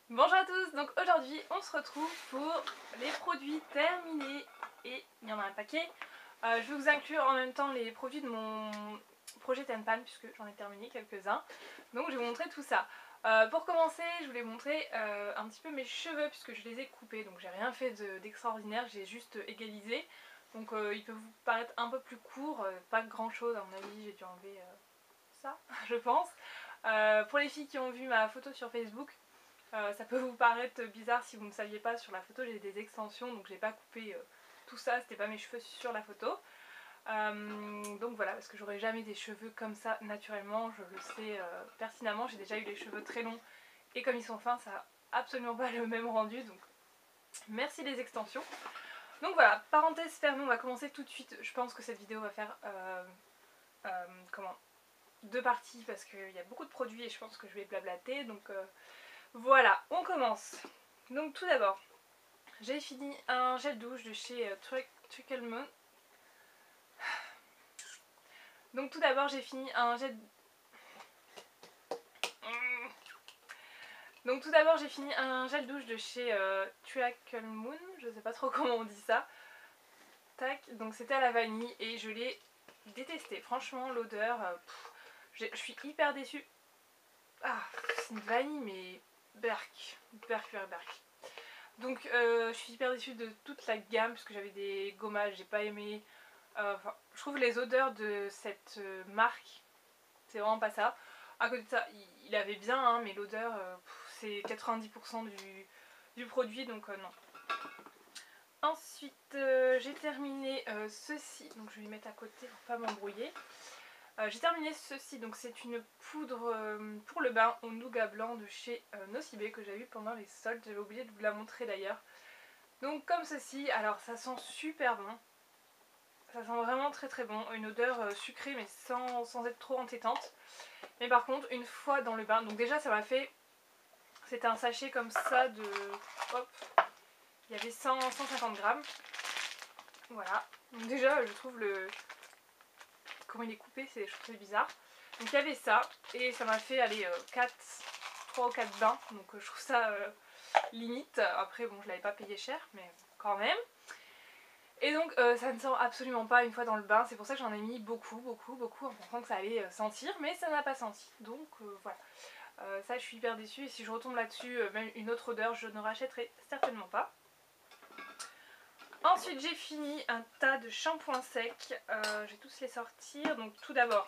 Bonjour à tous, donc aujourd'hui on se retrouve pour les produits terminés et il y en a un paquet. Je vais vous inclure en même temps les produits de mon projet Tenpan puisque j'en ai terminé quelques-uns. Donc je vais vous montrer tout ça. Pour commencer, je voulais montrer un petit peu mes cheveux puisque je les ai coupés. Donc j'ai rien fait d'extraordinaire, j'ai juste égalisé. Donc ils peuvent vous paraître un peu plus courts, pas grand chose à mon avis, j'ai dû enlever ça je pense. Pour les filles qui ont vu ma photo sur Facebook, ça peut vous paraître bizarre si vous ne saviez pas, sur la photo j'ai des extensions donc j'ai pas coupé tout ça, c'était pas mes cheveux sur la photo. Donc voilà, parce que j'aurais jamais des cheveux comme ça naturellement, je le sais pertinemment, j'ai déjà eu les cheveux très longs et comme ils sont fins ça n'a absolument pas le même rendu, donc merci les extensions. Donc voilà, parenthèse fermée, on va commencer tout de suite. Je pense que cette vidéo va faire deux parties parce qu'il y a beaucoup de produits et je pense que je vais blablater, donc voilà, on commence. Donc tout d'abord, j'ai fini un gel douche de chez Trickle Moon. Donc tout d'abord j'ai fini un gel... Donc tout d'abord j'ai fini un gel douche de chez Trickle Moon, je sais pas trop comment on dit ça. Tac, donc c'était à la vanille et je l'ai détesté. Franchement l'odeur, je suis hyper déçue. Ah, c'est une vanille mais berk. Donc je suis hyper déçue de toute la gamme parce que j'avais des gommages, j'ai pas aimé. Je trouve les odeurs de cette marque, c'est vraiment pas ça. À côté de ça, il avait bien, hein, mais l'odeur, c'est 90% du produit, donc non. Ensuite, j'ai terminé ceci, donc je vais les mettre à côté pour pas m'embrouiller. J'ai terminé ceci, donc c'est une poudre pour le bain au nougat blanc de chez Nocibé que j'ai eu pendant les soldes, j'avais oublié de vous la montrer d'ailleurs. Donc comme ceci, alors ça sent super bon, ça sent vraiment très très bon, une odeur sucrée mais sans être trop entêtante. Mais par contre une fois dans le bain, donc déjà ça m'a fait, c'était un sachet comme ça de, hop, il y avait 150 grammes, voilà. Donc déjà je trouve comment il est coupé, je trouve c'est bizarre. Donc il y avait ça et ça m'a fait aller 3 ou 4 bains, donc je trouve ça limite. Après bon je l'avais pas payé cher mais quand même. Et donc ça ne sent absolument pas une fois dans le bain, c'est pour ça que j'en ai mis beaucoup en pensant que ça allait sentir, mais ça n'a pas senti, donc voilà. Ça je suis hyper déçue et si je retombe là-dessus, même une autre odeur, je ne rachèterai certainement pas. Ensuite j'ai fini un tas de shampoings secs, je vais tous les sortir. Donc tout d'abord,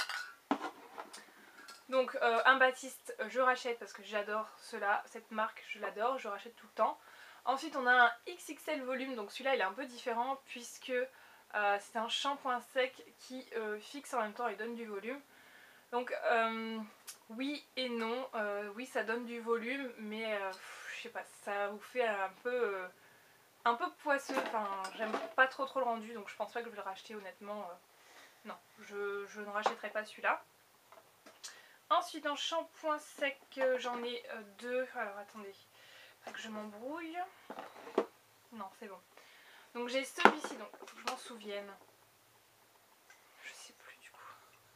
donc un Baptiste je rachète parce que j'adore cela, cette marque je l'adore, je rachète tout le temps. Ensuite on a un XXL volume, donc celui-là il est un peu différent puisque c'est un shampoing sec qui fixe en même temps et donne du volume. Donc oui et non, oui ça donne du volume mais je sais pas, ça vous fait un peu poisseux, enfin j'aime pas trop le rendu donc je pense pas que je vais le racheter honnêtement, non, je ne rachèterai pas celui-là. Ensuite en shampoing sec j'en ai deux, alors attendez, faut que je m'embrouille, non c'est bon. Donc j'ai celui-ci, donc faut que je m'en souvienne, je sais plus du coup.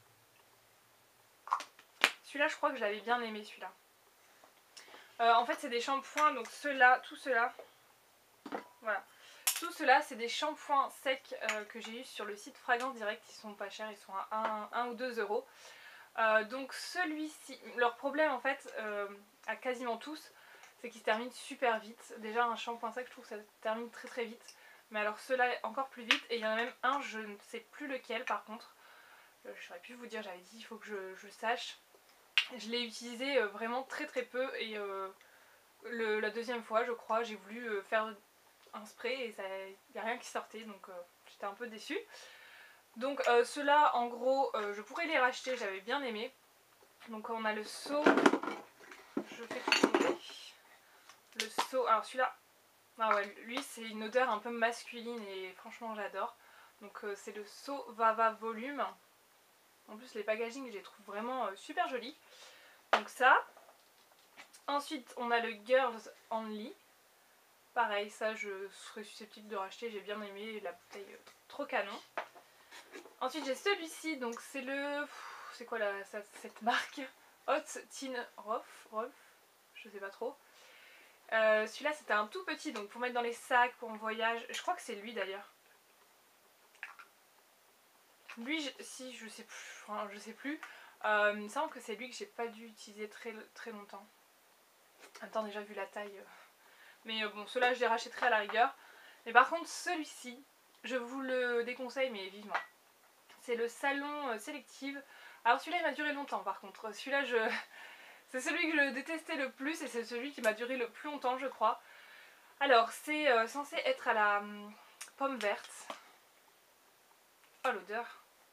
Celui-là je crois que je l'avais bien aimé celui-là. En fait c'est des shampoings, donc ceux-là, tout cela, voilà. Tout cela c'est des shampoings secs que j'ai eu sur le site Fragrance Direct, ils sont pas chers, ils sont à 1 ou 2 euros. Donc celui-ci, leur problème en fait, à quasiment tous, c'est qu'ils se terminent super vite. Déjà un shampoing sec je trouve que ça se termine très très vite. Mais alors ceux-là encore plus vite, et il y en a même un, je ne sais plus lequel par contre. Je saurais plus vous dire, j'avais dit il faut que je sache. Je l'ai utilisé vraiment très très peu et la deuxième fois je crois j'ai voulu faire un spray et il n'y a rien qui sortait donc j'étais un peu déçue. Donc ceux-là en gros je pourrais les racheter, j'avais bien aimé. Donc on a le seau, je fais tout tomber. Le seau, alors celui-là, ah ouais, lui c'est une odeur un peu masculine et franchement j'adore. Donc c'est le seau Vava Volume. En plus les packaging je les trouve vraiment super jolis. Donc ça. Ensuite on a le Girls Only. Pareil, ça je serais susceptible de racheter, j'ai bien aimé la bouteille, trop canon. Ensuite j'ai celui-ci, donc c'est le... c'est quoi cette marque? Hot Tin Rolf, je sais pas trop. Celui-là c'était un tout petit, donc pour mettre dans les sacs, pour en voyage. Je crois que c'est lui d'ailleurs. Lui, si je sais plus, enfin, je sais plus. Il me semble que c'est lui que j'ai pas dû utiliser très longtemps. Attends, déjà vu la taille. Mais bon, ceux-là je les rachèterai à la rigueur. Mais par contre, celui-ci, je vous le déconseille, mais vivement. C'est le Salon Sélective. Alors celui-là il m'a duré longtemps par contre. Celui-là c'est celui que je détestais le plus et c'est celui qui m'a duré le plus longtemps je crois. Alors c'est censé être à la pomme verte. Oh l'odeur.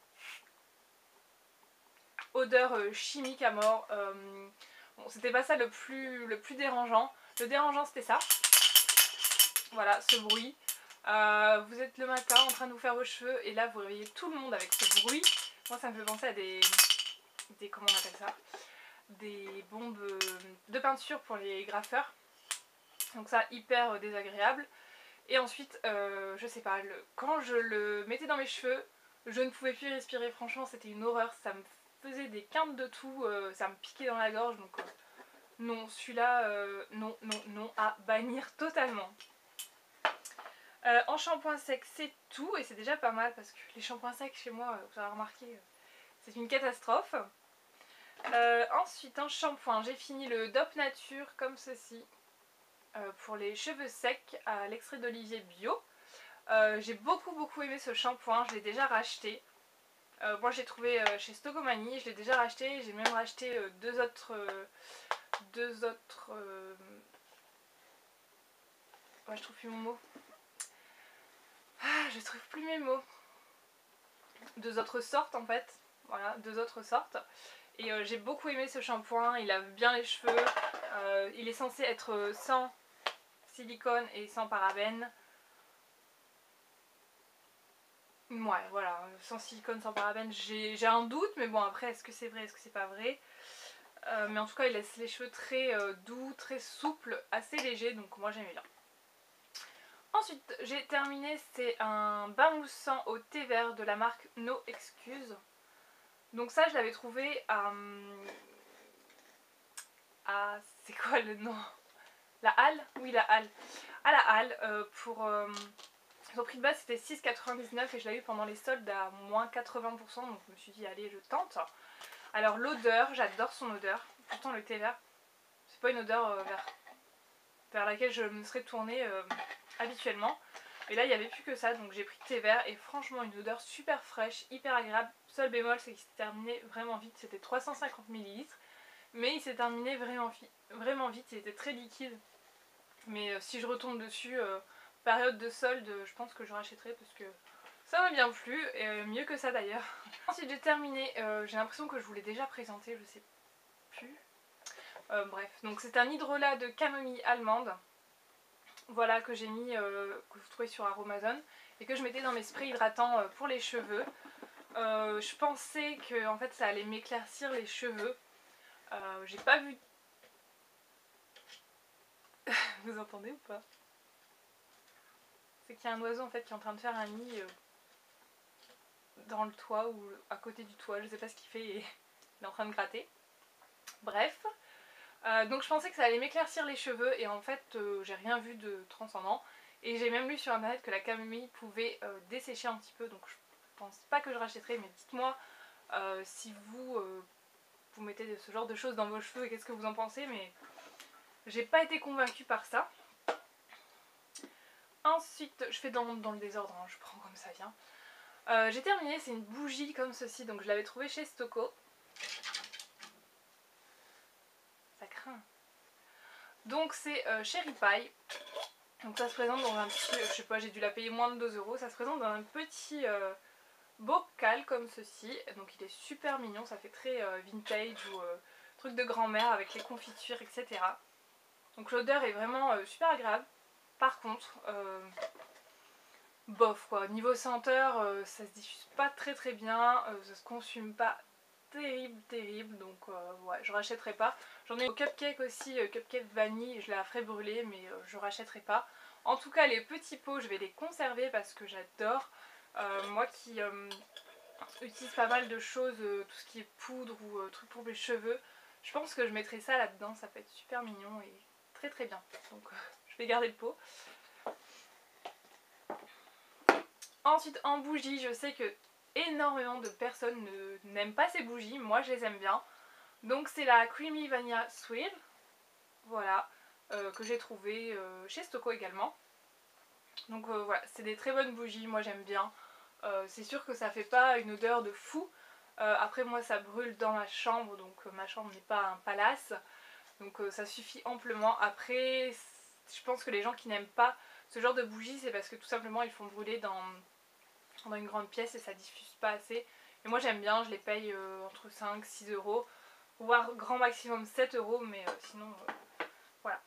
Odeur chimique à mort. Bon, c'était pas ça le plus dérangeant. Le dérangeant c'était ça. Voilà, ce bruit. Vous êtes le matin en train de vous faire vos cheveux et là vous réveillez tout le monde avec ce bruit. Moi ça me fait penser à des comment on appelle ça, des bombes de peinture pour les graffeurs. Donc ça hyper désagréable. Et ensuite je sais pas, quand je le mettais dans mes cheveux, je ne pouvais plus respirer. Franchement c'était une horreur, ça me faisait des quintes de tout, ça me piquait dans la gorge. Donc non, celui-là non, non, non, à bannir totalement. En shampoing sec c'est tout et c'est déjà pas mal parce que les shampoings secs chez moi, vous avez remarqué, c'est une catastrophe. Ensuite en shampoing j'ai fini le Dop Nature comme ceci pour les cheveux secs à l'extrait d'olivier bio. J'ai beaucoup aimé ce shampoing, je l'ai déjà racheté. Moi j'ai trouvé chez Stocomanie, je l'ai déjà racheté, j'ai même racheté deux autres ouais, je trouve plus mon mot. Je trouve plus mes mots. Deux autres sortes en fait. Voilà, deux autres sortes. Et j'ai beaucoup aimé ce shampoing, il lave bien les cheveux. Il est censé être sans silicone et sans parabènes. Ouais, voilà, sans silicone, sans parabènes, j'ai un doute, mais bon après est-ce que c'est vrai, est-ce que c'est pas vrai. Mais en tout cas il laisse les cheveux très doux, très souples, assez légers, donc moi j'aimais bien. Ensuite j'ai terminé, c'est un bain moussant au thé vert de la marque No Excuse. Donc ça je l'avais trouvé à... c'est quoi le nom? La Halle? Oui la Halle. À la Halle pour... son prix de base c'était 6,99 et je l'ai eu pendant les soldes à moins 80%, donc je me suis dit allez je tente. Alors l'odeur, j'adore son odeur. Pourtant le thé vert, c'est pas une odeur vers laquelle je me serais tournée habituellement. Et là il n'y avait plus que ça, donc j'ai pris thé vert et franchement une odeur super fraîche, hyper agréable. Seul bémol c'est qu'il s'est terminé vraiment vite, c'était 350 ml. Mais il s'est terminé vraiment vite, il était très liquide. Mais si je retombe dessus, période de solde, je pense que je rachèterai parce que ça m'a bien plu, et mieux que ça d'ailleurs. Ensuite j'ai terminé, j'ai l'impression que je vous l'ai déjà présenté, je sais plus. Bref, donc c'est un hydrolat de camomille allemande. Voilà, que j'ai mis, que vous trouvez sur Aromazone, et que je mettais dans mes sprays hydratants pour les cheveux. Je pensais que en fait ça allait m'éclaircir les cheveux. J'ai pas vu... Vous entendez ou pas? C'est qu'il y a un oiseau en fait qui est en train de faire un nid dans le toit ou à côté du toit, je sais pas ce qu'il fait et il est en train de gratter. Bref, donc je pensais que ça allait m'éclaircir les cheveux et en fait j'ai rien vu de transcendant. Et j'ai même lu sur internet que la camomille pouvait dessécher un petit peu, donc je pense pas que je rachèterai, mais dites-moi si vous mettez ce genre de choses dans vos cheveux et qu'est-ce que vous en pensez, mais j'ai pas été convaincue par ça. Ensuite, je fais dans le désordre, hein, je prends comme ça vient. J'ai terminé, c'est une bougie comme ceci, donc je l'avais trouvée chez Stoco. Ça craint. Donc c'est Cherry Pie. Donc ça se présente dans un petit, je sais pas, j'ai dû la payer moins de 2 €. Ça se présente dans un petit bocal comme ceci. Donc il est super mignon, ça fait très vintage ou truc de grand-mère avec les confitures, etc. Donc l'odeur est vraiment super agréable. Par contre, bof quoi, niveau senteur, ça se diffuse pas très bien, ça se consume pas terrible, donc ouais, je rachèterai pas. J'en ai au cupcake aussi, cupcake vanille, je la ferai brûler, mais je rachèterai pas. En tout cas les petits pots je vais les conserver parce que j'adore. Moi qui utilise pas mal de choses, tout ce qui est poudre ou trucs pour mes cheveux, je pense que je mettrai ça là-dedans, ça peut être super mignon et très très bien. Donc je vais garder le pot. Ensuite en bougie, je sais que énormément de personnes n'aiment pas ces bougies, moi je les aime bien. Donc c'est la Creamy Vanilla Swirl, voilà, que j'ai trouvé chez Stoko également. Donc voilà, c'est des très bonnes bougies, moi j'aime bien. C'est sûr que ça fait pas une odeur de fou. Après moi ça brûle dans ma chambre, donc ma chambre n'est pas un palace. Donc ça suffit amplement. Après je pense que les gens qui n'aiment pas ce genre de bougies, c'est parce que tout simplement ils font brûler dans une grande pièce et ça diffuse pas assez. Et moi j'aime bien, je les paye entre 5-6 euros, voire grand maximum 7 euros, mais sinon voilà.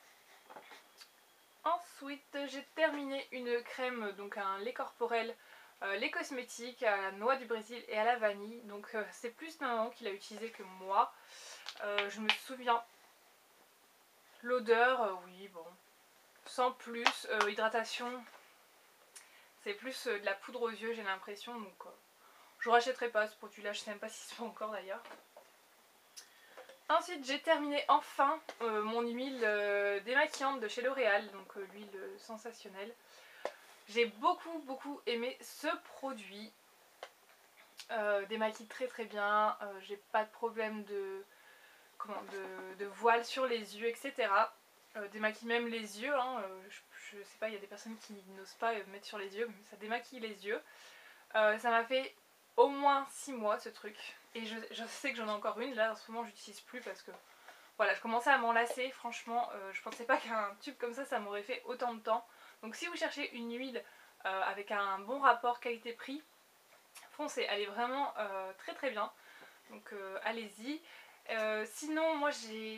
Ensuite j'ai terminé une crème, donc un lait corporel, lait cosmétique à la noix du Brésil et à la vanille. Donc c'est plus ma maman qui l'a utilisé que moi. Je me souviens, l'odeur, oui bon, sans plus. Hydratation, c'est plus de la poudre aux yeux j'ai l'impression, donc je rachèterai pas ce produit là, je sais même pas s'il se vend encore d'ailleurs. Ensuite j'ai terminé enfin mon huile démaquillante de chez L'Oréal, donc l'huile sensationnelle. J'ai beaucoup aimé ce produit. Démaquille très très bien, j'ai pas de problème de voile sur les yeux, etc. Démaquille même les yeux, hein. Je sais pas, il y a des personnes qui n'osent pas mettre sur les yeux, mais ça démaquille les yeux. Ça m'a fait au moins 6 mois ce truc. Et je sais que j'en ai encore une, là en ce moment j'utilise plus parce que voilà, je commençais à m'en lasser, franchement je pensais pas qu'un tube comme ça m'aurait fait autant de temps. Donc si vous cherchez une huile avec un bon rapport qualité-prix, foncez, elle est vraiment très très bien. Donc allez-y. Sinon moi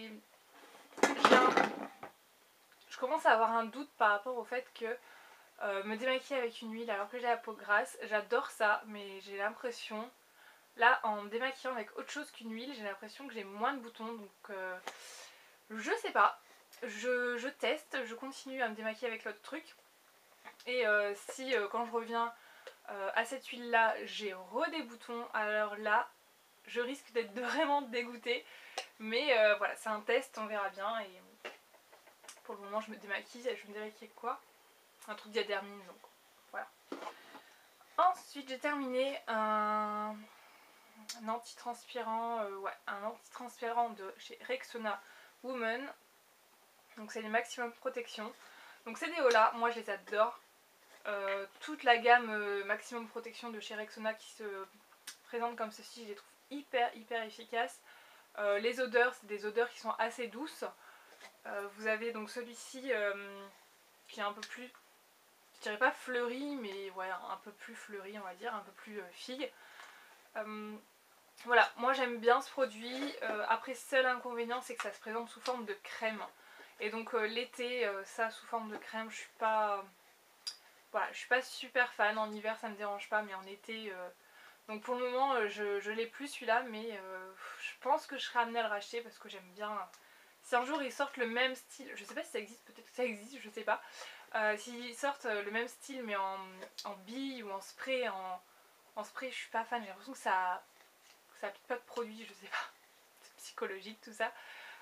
je commence à avoir un doute par rapport au fait que me démaquiller avec une huile alors que j'ai la peau grasse, j'adore ça, mais j'ai l'impression, là en me démaquillant avec autre chose qu'une huile, j'ai l'impression que j'ai moins de boutons, donc je sais pas, je teste, je continue à me démaquiller avec l'autre truc, et si quand je reviens à cette huile là j'ai des boutons, alors là je risque d'être vraiment dégoûtée, mais voilà, c'est un test, on verra bien, et pour le moment je me démaquille avec quoi, un truc diadermine, donc voilà. Ensuite j'ai terminé un antitranspirant, un antitranspirant de chez Rexona Woman. Donc c'est les Maximum Protection. Donc ces déos là, moi je les adore. Toute la gamme Maximum Protection de chez Rexona qui se présente comme ceci, je les trouve hyper efficaces. Les odeurs, c'est des odeurs qui sont assez douces. Vous avez donc celui-ci qui est un peu plus, je dirais pas fleuri, mais ouais, un peu plus fleuri on va dire, un peu plus figue. Voilà, moi j'aime bien ce produit. Après, seul inconvénient c'est que ça se présente sous forme de crème. Et donc l'été, ça sous forme de crème, je suis pas, voilà, je suis pas super fan. En hiver ça me dérange pas, mais en été donc pour le moment je l'ai plus celui-là, mais je pense que je serai amenée à le racheter parce que j'aime bien. Si un jour ils sortent le même style, je sais pas si ça existe, peut-être que ça existe, je sais pas. S'ils sortent le même style mais en bille ou en spray, en spray je suis pas fan, j'ai l'impression que ça applique pas de produit, je sais pas, c'est psychologique tout ça.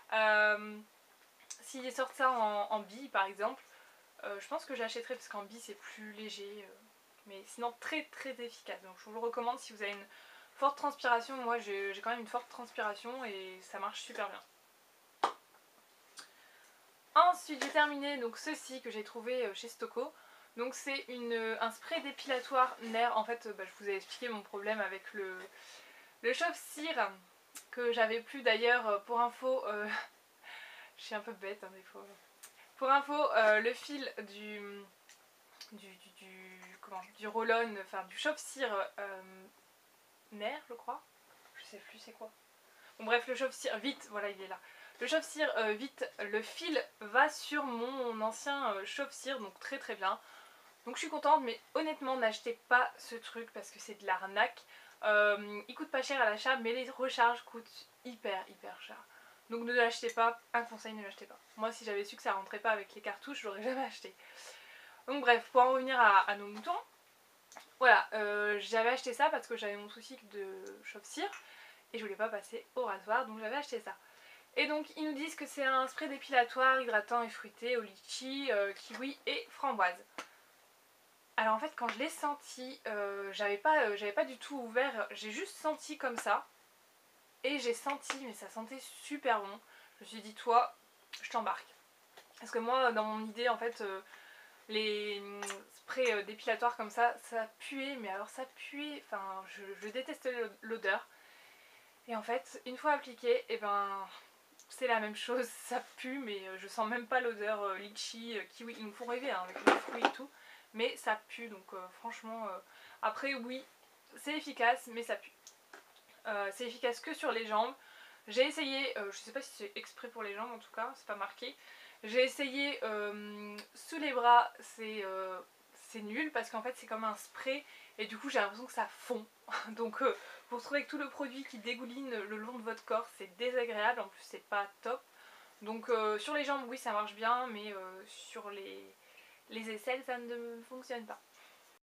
S'ils sortent ça en bille par exemple, je pense que j'achèterai parce qu'en bille c'est plus léger, mais sinon très efficace. Donc je vous le recommande si vous avez une forte transpiration. Moi j'ai quand même une forte transpiration et ça marche super bien. Ensuite j'ai terminé donc ceci que j'ai trouvé chez Stoko. Donc c'est un spray dépilatoire nerf. En fait je vous ai expliqué mon problème avec le chauffe-cire que j'avais plus d'ailleurs. Pour info, je suis un peu bête hein, des fois. Pour info, le fil du roll-on, enfin du chauffe-cire nerf je crois. Je sais plus c'est quoi. Bon bref, le chauffe-cire, vite, voilà il est là. Le chauffe-cire, vite, le fil va sur mon ancien chauffe-cire, donc très bien. Donc je suis contente, mais honnêtement n'achetez pas ce truc parce que c'est de l'arnaque. Il coûte pas cher à l'achat, mais les recharges coûtent hyper cher. Donc ne l'achetez pas, un conseil, ne l'achetez pas. Moi si j'avais su que ça rentrait pas avec les cartouches, je l'aurais jamais acheté. Donc bref, pour en revenir à nos moutons, voilà, j'avais acheté ça parce que j'avais mon souci de chauffe-cire et je voulais pas passer au rasoir, donc j'avais acheté ça. Et donc ils nous disent que c'est un spray dépilatoire hydratant et fruité au litchi, kiwi et framboise. Alors en fait quand je l'ai senti, j'avais pas du tout ouvert, j'ai juste senti comme ça. Et j'ai senti, mais ça sentait super bon. Je me suis dit toi, je t'embarque. Parce que moi dans mon idée en fait, les sprays dépilatoires comme ça puait, mais alors ça puait, enfin je détestais l'odeur. Et en fait une fois appliqué, et ben c'est la même chose, ça pue mais je sens même pas l'odeur litchi, kiwi, ils nous font rêver hein, avec les fruits et tout. Mais ça pue donc franchement, après oui c'est efficace mais ça pue. C'est efficace que sur les jambes. J'ai essayé, je sais pas si c'est exprès pour les jambes en tout cas, c'est pas marqué. J'ai essayé sous les bras, c'est nul parce qu'en fait c'est comme un spray et du coup j'ai l'impression que ça fond. Donc vous retrouvez avec tout le produit qui dégouline le long de votre corps, c'est désagréable, en plus c'est pas top. Donc sur les jambes oui ça marche bien mais sur les aisselles ça ne fonctionne pas.